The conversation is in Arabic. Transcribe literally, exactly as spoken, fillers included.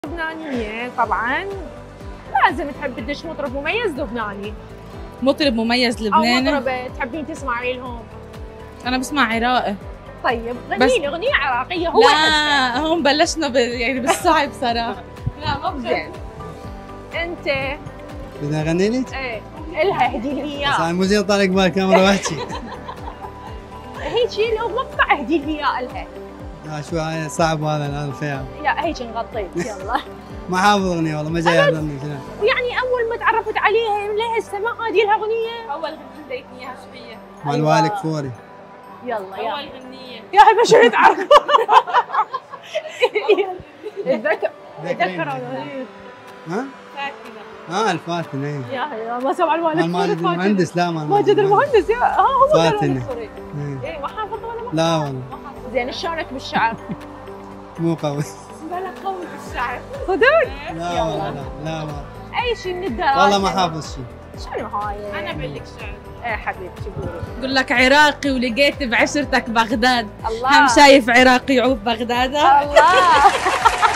لبنانية طبعا لازم تحب تدش مطرب مميز لبناني. مطرب مميز لبناني او مطربة تحبين تسمعي لهم؟ انا بسمع عراقي. طيب غني لي اغنية عراقية. هو لا هون بلشنا ب... يعني بالصعب صراحة. لا ما زين. انت بدنا اغني لك؟ ايه الها اهدي لي بس اياه. انا مو زين طالع قبال الكاميرا واحكي. هيك لو مقطع اهدي لي اياه الها. لا شو هاي صعب هذا هذا الخيال. لا هيك نغطيك يلا. ما حافظ اغنية والله ما جاي احضرني. يعني اول ما تعرفت عليها ليه هسه ما هذه لها اغنية؟ اول غنية اياها شو هي؟ مال والك فوري. يلا يلا. اول غنية يا حبيبي شو تعرف؟ اتذكر اتذكر ها؟ فاتنة. اه الفاتنة ايه. يا يا ما سمع المالك. مال المهندس لا مال ماجد المهندس يا ها هو فاتنة. ايه ما حافظ ولا ما؟ لا والله. زين شلونك بالشعر؟ مو قوي. بلا قوي بالشعر. صدق؟ لا والله لا لا والله. اي شيء من الدراسة. والله ما حافظ شيء. شنو هاي؟ انا بقول لك شعر. ايه حبيبتي قولي. بقول لك عراقي ولقيت بعشرتك بغداد. الله. هم شايف عراقي يعوف بغداد. الله.